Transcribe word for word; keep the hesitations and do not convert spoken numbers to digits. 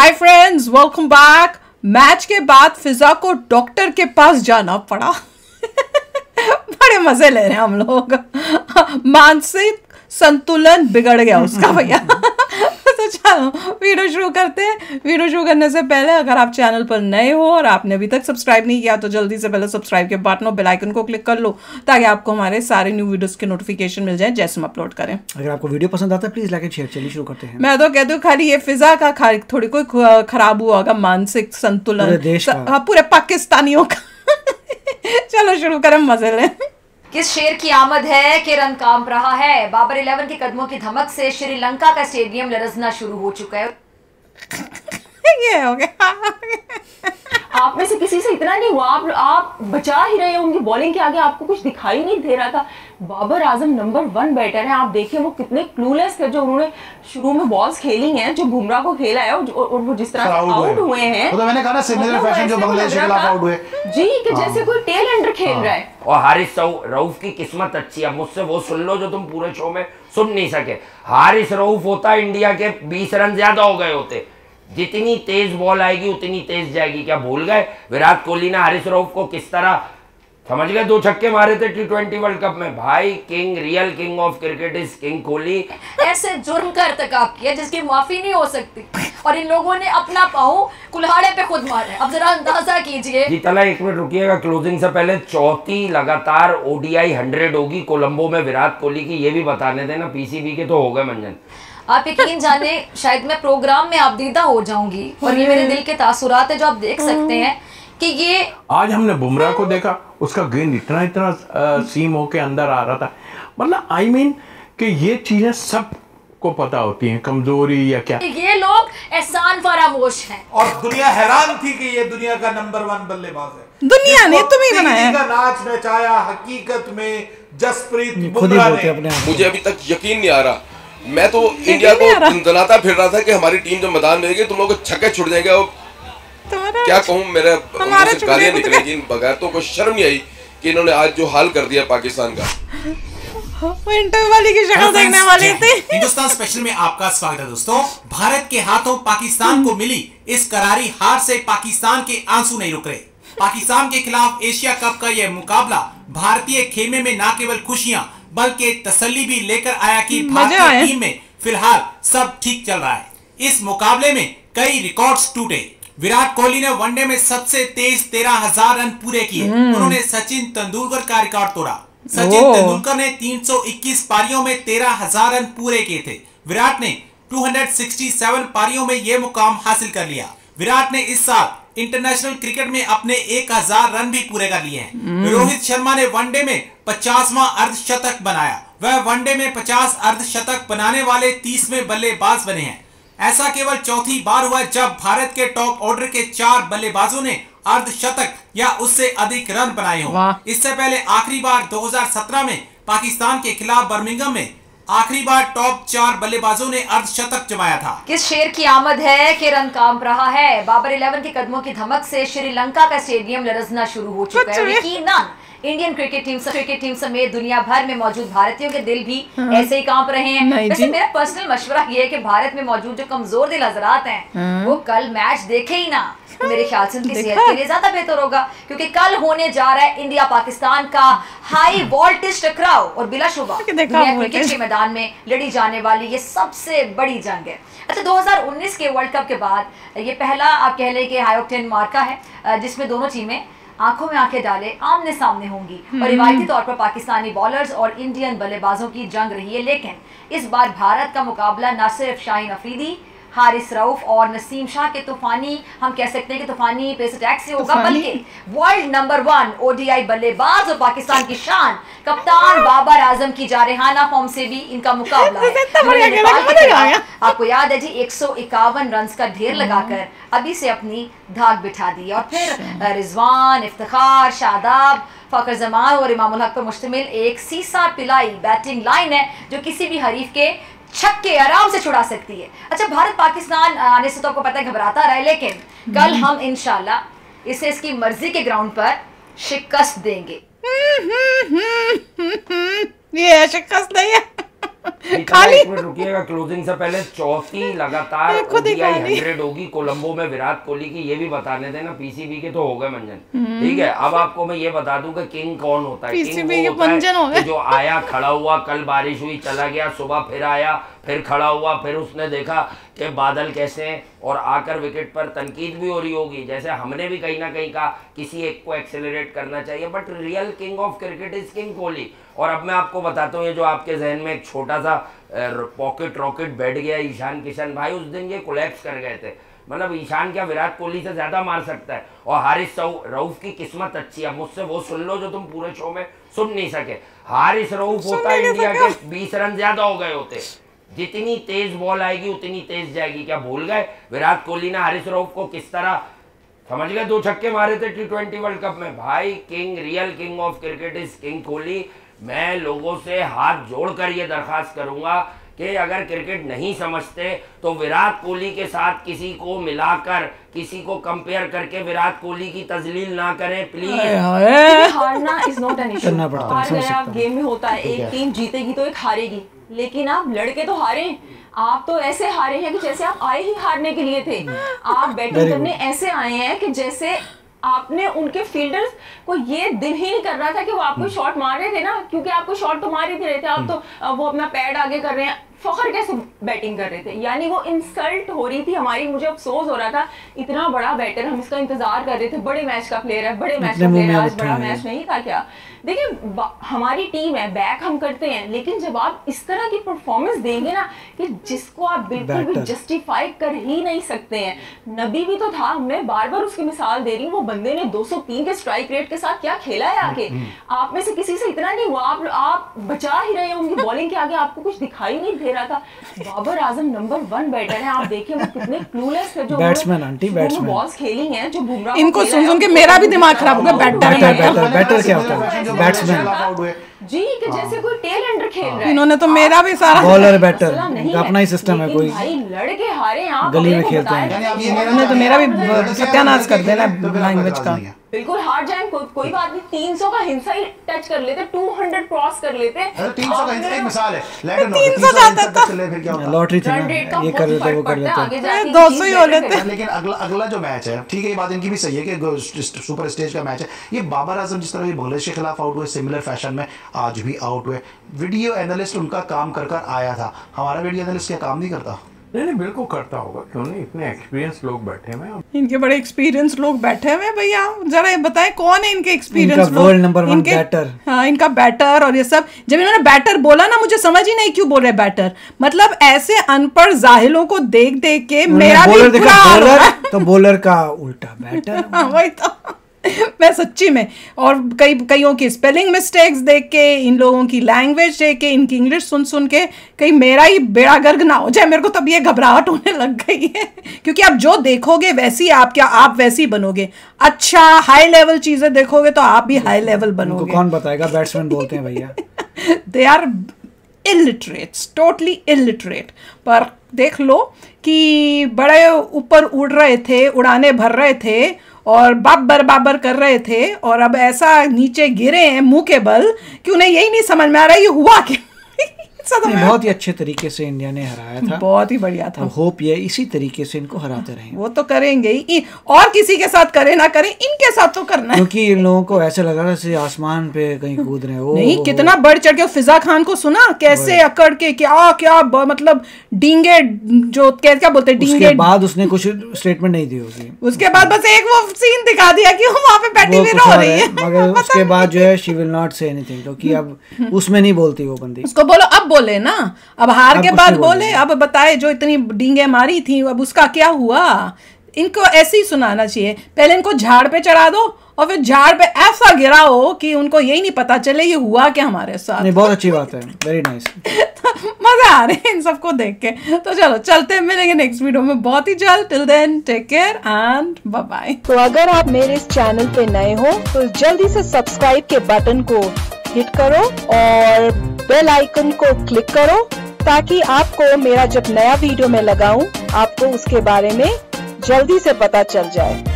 हाय friends, welcome back. Match के बाद फिजा को डॉक्टर के पास जाना पड़ा। बड़े मजे ले रहे हैं हम लोग। मानसिक संतुलन बिगड़ गया उसका भैया। तो चलो वीडियो शुरू करते हैं। वीडियो शुरू करने से पहले अगर आप चैनल पर नए हो और आपने अभी तक सब्सक्राइब नहीं किया तो जल्दी से पहले सब्सक्राइब के बटन और बेल आइकन को क्लिक कर लो ताकि आपको हमारे सारे न्यू वीडियोस के नोटिफिकेशन मिल जाए जैसे हम अपलोड करें। अगर आपको वीडियो पसंद आता है प्लीज लाइक एंड शेयर। चलिए शुरू करते हैं। मैं तो कहती हूँ खाली ये फिजा का खाली थोड़ी कोई खराब हुआ होगा मानसिक संतुलन पूरे देश का। हाँ, पूरे पाकिस्तानियों का। चलो शुरू करें, मजे लें। किस शेर की आमद है कि रन कांप रहा है। बाबर इलेवन के कदमों की धमक से श्रीलंका का स्टेडियम लरजना शुरू हो चुका है। ये हो गया। आप में से किसी से इतना नहीं हुआ, आप आप बचा ही रहे हो उनकी बॉलिंग के आगे, आपको कुछ दिखाई नहीं दे रहा था। Babar Azam number one batter हैं। आप देखिए वो कितने क्लूलेस थे जो उन्होंने शुरू में बॉल्स खेली हैं, जो बुमराह को खेला है और वो जिस तरह आउट हुए हैं। तो मैंने कहा ना सिमिलर फैशन जो बांग्लादेश के खिलाफ आउट हुए जी, कि जैसे कोई टेल एंडर खेल रहा है। और हारिस रऊफ की किस्मत अच्छी है, मुझसे वो सुन लो जो तुम पूरे शो में सुन नहीं सके। हारिस रऊफ होता इंडिया के बीस रन ज्यादा हो गए होते। जितनी तेज बॉल आएगी उतनी तेज जाएगी। क्या भूल गए विराट कोहली ने हारिस रऊफ को किस तरह समझ गए दो छक्के मारे थे टी ट्वेंटी वर्ल्ड कप में। भाई king, real king of cricket is king Kohli. ऐसे जुर्म का इर्तिकाब किया जिसकी माफी नहीं हो सकती और इन लोगों ने अपना पाँव कुल्हाड़े पे खुद मारा। अब जरा अंदाजा कीजिए। जी तला एक मिनट रुकिएगा, क्लोजिंग से पहले चौथी लगातार ओडीआई हंड्रेड होगी कोलंबो में विराट कोहली की, ये भी बताने देना। पीसीबी के तो हो गए मंजन। आप यकीन जाने शायद मैं प्रोग्राम में आपदीदा हो जाऊंगी और ये मेरे दिल के तासुरात है जो आप देख सकते हैं कि ये आज हमने बुमराह को देखा, उसका गेंद इतना इतना आ, सीम होके अंदर आ रहा था। मतलब आई मीन कि ये चीजें सब को पता होती हैं, कमजोरी या क्या। ये लोग एहसान फरामोश हैं और दुनिया हैरान थी कि ये दुनिया का नंबर वन बल्लेबाज है। दुनिया ने तुम ही बनाया का नाच नचाया हकीकत में जसप्रीत खुद ही बोलते अपने आप। मुझे अभी तक यकीन नहीं आ रहा। मैं तो इंडिया को दनाता फिर रहा था कि हमारी टीम जब मैदान में रहेगी तुम लोगों को छक्के छुट जाएंगे। और क्या कहूँ, मेरे गालियां निकलेगी बगैर तो कोई शर्म नहीं आई कि इन्होंने आज जो हाल कर दिया पाकिस्तान का। इंटरव्यू वाली की शक्ल देखने वाली थी। हिंदुस्तान स्पेशल में आपका स्वागत है दोस्तों। भारत के हाथों पाकिस्तान को मिली इस करारी हार से पाकिस्तान के आंसू नहीं रुक रहे। पाकिस्तान के खिलाफ एशिया कप का यह मुकाबला भारतीय खेमे में न केवल खुशियां बल्कि तसल्ली भी लेकर आया कि भारतीय टीम में फिलहाल सब ठीक चल रहा है। इस मुकाबले में कई रिकॉर्ड्स टूटे। विराट कोहली ने वनडे में सबसे तेज तेरह हजार रन पूरे किए। उन्होंने सचिन तेंदुलकर का रिकॉर्ड तोड़ा। सचिन तेंदुलकर ने तीन सौ इक्कीस पारियों में तेरह हजार रन पूरे किए थे। विराट ने दो सौ सरसठ पारियों में यह मुकाम हासिल कर लिया। विराट ने इस साल इंटरनेशनल क्रिकेट में अपने एक हजार रन भी पूरे कर लिए हैं। रोहित शर्मा ने वनडे में पचासवां अर्धशतक बनाया। वह वनडे में पचास अर्धशतक बनाने वाले तीसवें बल्लेबाज बने हैं। ऐसा केवल चौथी बार हुआ जब भारत के टॉप ऑर्डर के चार बल्लेबाजों ने अर्धशतक या उससे अधिक रन बनाए हों। इससे पहले आखिरी बार दो हज़ार सत्रह में पाकिस्तान के खिलाफ बर्मिंघम में आखिरी बार टॉप चार बल्लेबाजों ने अर्धशतक जमाया था। किस शेर की आमद है कि रन कांप रहा है। बाबर इलेवन के कदमों की धमक से श्रीलंका का स्टेडियम लरजना शुरू हो चुका है। यकीनन Indian cricket team cricket team समेत दुनिया भर में मौजूद भारतीयों के दिल भी ऐसे ही कांप रहे हैं। वैसे मेरा पर्सनल मशवरा ये है कि भारत में मौजूद जो कमजोर दिल हजरात हैं वो कल मैच देखे ही ना, तो मेरे ख्याल से उनकी सेहत के लिए ज्यादा बेहतर होगा। क्योंकि कल होने जा रहा है इंडिया पाकिस्तान का हाई वोल्टेज टकराव और बिलाशुबा दुनिया क्रिकेट के मैदान में लड़ी जाने वाली ये सबसे बड़ी जंग है। अच्छा, दो हज़ार उन्नीस के वर्ल्ड कप के बाद ये पहला आप कह लें कि हाई ऑक्टेन मार्का है जिसमें दोनों टीमें आंखों में आंखें डाले आमने सामने होंगी और रिवायती तौर पर पाकिस्तानी बॉलर्स और इंडियन बल्लेबाजों की जंग रही है। लेकिन इस बार भारत का मुकाबला न सिर्फ शाहीन अफरीदी, हारिस रऊफ और नसीम शाह के तूफानी, हम कह सकते हैं कि तूफानी पेस अटैक से होगा, बल्कि वर्ल्ड नंबर वन ओडीआई बल्लेबाज और पाकिस्तान की शान कप्तान बाबर आजम की जारहाना फॉर्म से भी इनका मुकाबला है। आपको याद है जी, एक सौ इक्यावन रन का ढेर लगाकर अभी से अपनी धाक बिठा दी और फिर रिजवान, इफ्तिखार, शादाब, फखर जमान और इमामुल हक पर मुश्तमिल एक सीसा पिलाई बैटिंग लाइन है जो किसी भी हरीफ के छक्के आराम से छुड़ा सकती है। अच्छा, भारत पाकिस्तान आने से तो आपको पता है घबराता रहा है, लेकिन कल हम इंशाल्लाह इसे इसकी मर्जी के ग्राउंड पर शिकस्त देंगे। ये शिकस्त नहीं है। खाली एक मिनट रुकिएगा, क्लोजिंग से पहले चौथी लगातार ओडीआई हंड्रेड होगी कोलंबो में विराट कोहली की, ये भी बताने देना। पीसीबी के तो हो गए मंजन, ठीक है। अब आपको मैं ये बता दूं कि किंग कौन होता है। किंग वो होता है जो आया, खड़ा हुआ, कल बारिश हुई, चला गया, सुबह फिर आया, फिर खड़ा हुआ, फिर उसने देखा कि बादल कैसे हैं, और आकर विकेट पर तनकीद भी हो रही होगी, जैसे हमने भी कहीं ना कहीं कहा किसी एक को एक्सेलरेट करना चाहिए, but real king of cricket is king Kohli. और अब मैं आपको बताता हूँ, ये जो आपके जहन में एक छोटा सा पॉकेट रॉकेट बैठ गया ईशान किशन भाई, उस दिन ये कोलैप्स कर गए थे। मतलब ईशान क्या विराट कोहली से ज्यादा मार सकता है। और हारिस रऊफ की किस्मत अच्छी है, मुझसे वो सुन लो जो तुम पूरे शो में सुन नहीं सके। हारिस रऊफ होता इंडिया के बीस रन ज्यादा हो गए होते, जितनी तेज बॉल आएगी उतनी तेज जाएगी। क्या भूल गए विराट कोहली ने हारिस रऊफ को किस तरह, समझ गए, दो छक्के मारे थे टी ट्वेंटी वर्ल्ड कप में। भाई king, real king of cricket is king Kohli. मैं लोगों से हाथ जोड़कर ये दरखास्त करूंगा कि अगर क्रिकेट नहीं समझते तो विराट कोहली के साथ किसी को मिलाकर, किसी को कंपेयर करके विराट कोहली की तजलील ना करें प्लीज। हारना इज नॉट एन इशू, हार गया गेम में होता है, एक टीम जीतेगी तो एक हारेगी, लेकिन आप लड़के तो हारे, आप तो ऐसे हारे हैं कि जैसे आप आए ही हारने के लिए थे। आप बैटिंग करने ऐसे आए हैं कि जैसे आपने उनके फील्डर्स को ये दिल ही नहीं कर रहा था कि वो आपको शॉट मार रहे थे ना, क्योंकि आपको शॉट तो मार ही रहे थे, आप तो वो अपना पैड आगे कर रहे हैं, फखर कैसे बैटिंग कर रहे थे, यानी वो इंसल्ट हो रही थी हमारी। मुझे अफसोस हो रहा था, इतना बड़ा बैटर, हम इसका इंतजार कर रहे थे, बड़े मैच का प्लेयर है, बड़े मैच का प्लेयर है, आज बड़ा मैच नहीं था क्या। देखिए हमारी टीम है, बैक हम करते हैं, लेकिन जब आप इस तरह की परफॉर्मेंस देंगे ना कि जिसको आप बिल्कुल भी जस्टिफाई कर ही नहीं सकते हैं। नबी भी तो था, मैं बार बार उसकी मिसाल दे रही हूँ, वो बंदे ने दो सौ तीन के स्ट्राइक रेट के साथ क्या खेला है आके। आप में से किसी से इतना नहीं हुआ, आप आप बचा ही रहे हो उनकी बॉलिंग के आगे, आपको कुछ दिखाई नहीं दे रहा था। Babar Azam number one batter है, आप देखिए वो कितने क्लूलेस थे, जो बैट्समैन आंटी बैट्समैन बॉल्स खेली हैं, जो बुमराह इनको सुन सुन के मेरा भी दिमाग खराब हो गया। बैटर बैटर बैटर क्या होता है, बैट्समैन जी, कि जैसे कोई टेल एंडर खेल रहा है। इन्होंने तो मेरा भी सारा बॉलर बैटर अपना ही सिस्टम है, कोई भाई लड़के हारे, आप गली में खेलते हैं, इन्होंने तो मेरा भी सत्यानाश कर देना लैंग्वेज का। बिल्कुल हार जाए को, कोई बात नहीं, तीन सौ का हिंसा ही टच कर लेते, दो सौ क्रॉस कर लेते। तीन सौ का हिंसा एक मिसाल है, तीन सौ जाता था, लॉटरी थी ना, ये कर लेते वो कर लेते, दो सौ ही हो लेते। लेकिन अगला अगला जो मैच है, ठीक है, ये बात इनकी भी सही है कि सुपर स्टेज का मैच है, ये बाबर आजम जिस तरह ये बांग्लादेश के खिलाफ आउट हुए, सिमिलर फैशन में आज भी आउट हुए। वीडियो एनालिस्ट उनका काम कर कर आया था, हमारा वीडियो एनालिस्ट क्या काम नहीं करता? नहीं नहीं बिल्कुल करता होगा, क्यों नहीं, इतने एक्सपीरियंस लोग बैठे हुए हैं, इनके बड़े एक्सपीरियंस लोग बैठे हुए हैं। भैया जरा ये बताएं कौन है इनके एक्सपीरियंस लोग, वर्ल्ड नंबर वन बैटर। हाँ, इनका बैटर और ये सब। जब इन्होंने बैटर बोला ना, मुझे समझ ही नहीं क्यों बोल रहे बैटर, मतलब ऐसे अनपढ़ जाहिलों को देख देख के मेरा भी बुरा हाल हो रहा है। तो बॉलर का उल्टा बैटर, वही तो मैं सच्ची में, और कई कईयों की स्पेलिंग मिस्टेक्स देख के, इन लोगों की लैंग्वेज देख के, इनकी इंग्लिश सुन सुन के कहीं मेरा ही बेड़ा गर्क ना हो जाए। मेरे को तब ये घबराहट होने लग गई है, क्योंकि आप जो देखोगे वैसी आप क्या आप वैसी बनोगे। अच्छा हाई लेवल चीजें देखोगे तो आप भी हाई लेवल बनोगे। कौन बताएगा, बैट्समैन बोलते हैं भैया। They are illiterates, totally illiterate. पर देख लो कि बड़े ऊपर उड़ रहे थे, उड़ाने भर रहे थे और बाबर बाबर कर रहे थे, और अब ऐसा नीचे गिरे हैं मुंह के बल कि उन्हें यही नहीं समझ में आ रहा ये हुआ क्या। बहुत ही अच्छे तरीके से इंडिया ने हराया था, बहुत ही बढ़िया था। होप ये इसी तरीके से इनको हराते रहें। वो तो करेंगे ही, और किसी के साथ करे ना करे, इनके साथ तो करना है। क्योंकि इन लोगों को ऐसा लग रहा है आसमान पे कहीं कूद रहे हो। नहीं, कितना बढ़ चढ़ के फिजा खान को सुना कैसे अकड़ के क्या क्या मतलब डींगे, जो क्या क्या बोलते डींगे। उसके बाद उसने कुछ स्टेटमेंट नहीं दी होगी, उसके बाद बस एक वो सीन दिखा दिया कि वो वहाँ पे बैठी हुई रो रही है, मगर उसके बाद जो है she will not say anything, क्योंकि अब उसमें नहीं बोलती वो बंदी। उसको बोलो अब बोले ना, अब हार के बाद बोले, अब बताए जो इतनी डींगे मारी थी अब उसका क्या हुआ। इनको ऐसे ही सुनाना चाहिए, पहले इनको झाड़ पे चढ़ा दो और फिर झाड़ पे ऐसा गिराओ कि उनको यही नहीं पता चले ये हुआ क्या हमारे साथ। नहीं, बहुत अच्छी बात है, वेरी नाइस। मजा आ रहे हैं इन सबको देख के। तो चलो चलते हैं, मिलेंगे नेक्स्ट वीडियो में बहुत ही जल्द। Till then take care and bye bye. तो अगर आप मेरे इस चैनल पे नए हो तो जल्दी से सब्सक्राइब के बटन को हिट करो और बेल आइकन को क्लिक करो, ताकि आपको मेरा जब नया वीडियो मैं लगाऊं आपको उसके बारे में जल्दी से पता चल जाए।